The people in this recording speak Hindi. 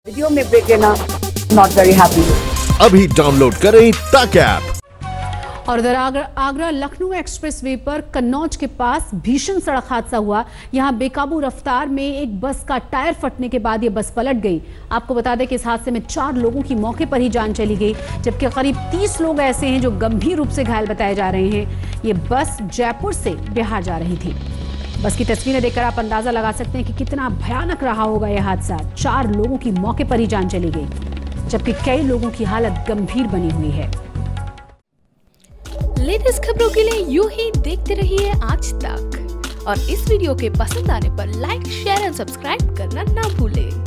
वीडियो में ब्रेक लेना नॉट वेरी हैप्पी। अभी डाउनलोड करें तक ऐप। और उधर आगरा लखनऊ एक्सप्रेसवे पर कन्नौज के पास भीषण सड़क हादसा हुआ। यहां बेकाबू रफ्तार में एक बस का टायर फटने के बाद ये बस पलट गई। आपको बता दें कि इस हादसे में 4 लोगों की मौके पर ही जान चली गई, जबकि करीब 30 लोग ऐसे हैं जो गंभीर रूप से घायल बताए जा रहे हैं। ये बस जयपुर से बिहार जा रही थी। बस की तस्वीरें देखकर आप अंदाजा लगा सकते हैं कि कितना भयानक रहा होगा यह हादसा। 4 लोगों की मौके पर ही जान चली गई, जबकि कई लोगों की हालत गंभीर बनी हुई है। लेटेस्ट खबरों के लिए यूं ही देखते रहिए आज तक, और इस वीडियो के पसंद आने पर लाइक, शेयर एंड सब्सक्राइब करना ना भूलें।